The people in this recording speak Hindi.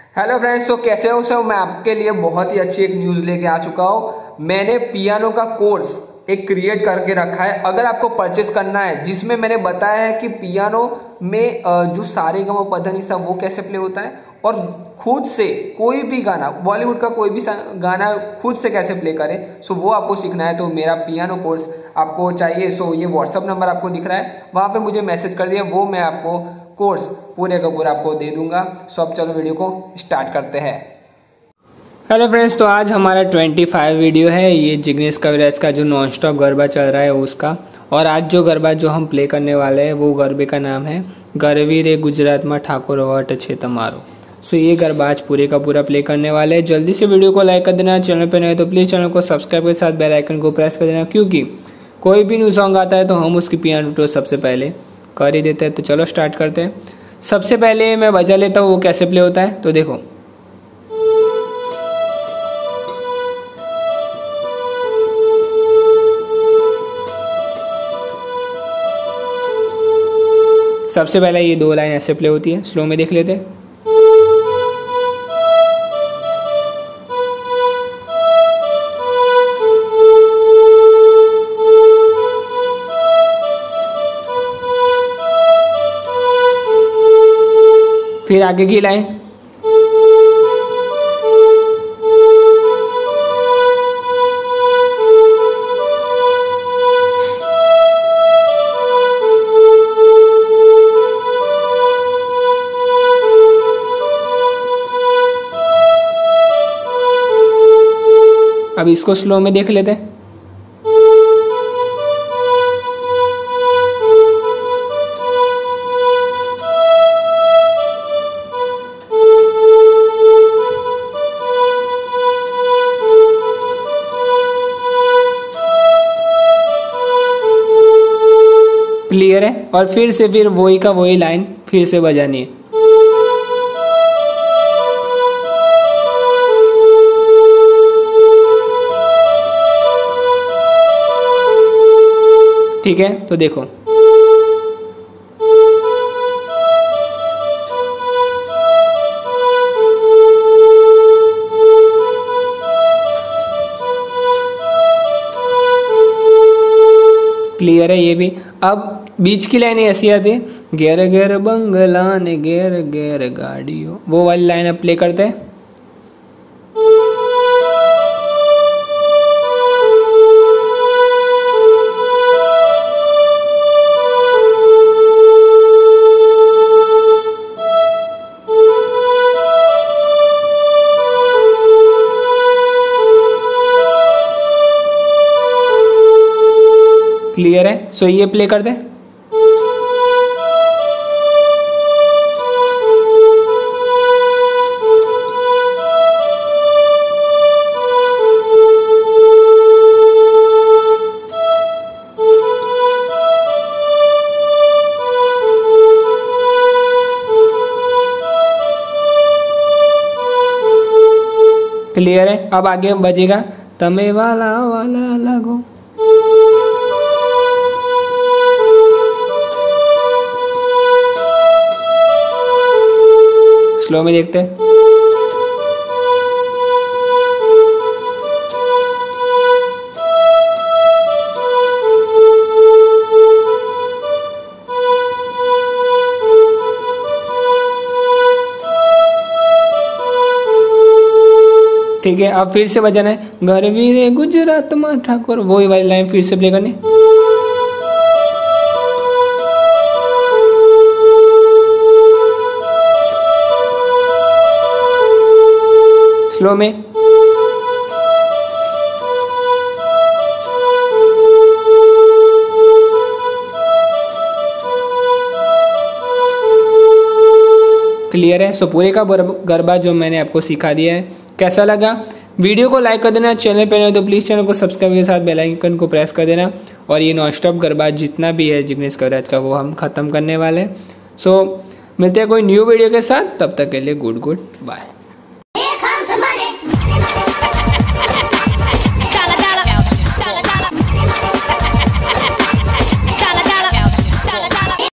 हेलो फ्रेंड्स, तो कैसे हो सब। मैं आपके लिए बहुत ही अच्छी एक न्यूज़ लेके आ चुका हूँ। मैंने पियानो का कोर्स एक क्रिएट करके रखा है, अगर आपको परचेस करना है, जिसमें मैंने बताया है कि पियानो में जो सारे गा मा पा धा नी सा वो कैसे प्ले होता है और खुद से कोई भी गाना, बॉलीवुड का कोई भी गाना खुद से कैसे प्ले करें। सो वो आपको सीखना है, तो मेरा पियानो कोर्स आपको चाहिए। सो ये व्हाट्सअप नंबर आपको दिख रहा है, वहाँ पे मुझे मैसेज कर दिया, वो मैं आपको कोर्स पूरे का पूरा आपको दे दूंगा। सो अब चलो वीडियो को स्टार्ट करते हैं। हेलो फ्रेंड्स, तो आज हमारा 25 वीडियो है। ये जिग्नेश कविराज का जो नॉन स्टॉप गरबा चल रहा है उसका, और आज जो गरबा जो हम प्ले करने वाले हैं वो गरबे का नाम है गरवी रे गुजरात में ठाकुर वट छे तमारो। सो ये गरबा आज पूरे का पूरा प्ले करने वाले हैं। जल्दी से वीडियो को लाइक कर देना, चैनल पे नए तो प्लीज़ चैनल को सब्सक्राइब के साथ बेल आइकन को प्रेस कर देना, क्योंकि कोई भी न्यू सॉन्ग आता है तो हम उसकी पियानो ट्यूटोरियल सबसे पहले कर ही देते हैं। तो चलो स्टार्ट करते हैं। सबसे पहले मैं बजा लेता हूँ वो कैसे प्ले होता है, तो देखो। सबसे पहले ये 2 लाइन ऐसे प्ले होती है, स्लो में देख लेते हैं। फिर आगे की लाइन, अब इसको स्लो में देख लेते हैं। क्लियर है। और फिर वही का वही लाइन फिर से बजानी है। ठीक है, तो देखो। क्लियर है ये भी। अब बीच की लाइन ऐसी आती है, गेर गेर बंगला ने गेर गेर गाड़ियों, वो वाली लाइन अब प्ले करते हैं। क्लियर है। सो ये प्ले कर दे। क्लियर है। अब आगे बजेगा तमे वाला वाला लागो। स्लो में देखते हैं। ठीक है, अब फिर से बजाना है गरवी रे गुजरात में ठाकुर, वही वाली लाइन फिर से प्ले करनी। स्लो में। क्लियर है। सो पूरे का गरबा जो मैंने आपको सिखा दिया है, कैसा लगा? वीडियो को लाइक कर देना, चैनल पे नहीं तो प्लीज़ चैनल को सब्सक्राइब के साथ बेल आइकन को प्रेस कर देना। और ये नॉन स्टॉप गरबा जितना भी है जिग्नेश कविराज का, वो हम ख़त्म करने वाले हैं। सो मिलते हैं कोई न्यू वीडियो के साथ, तब तक के लिए गुड बाय।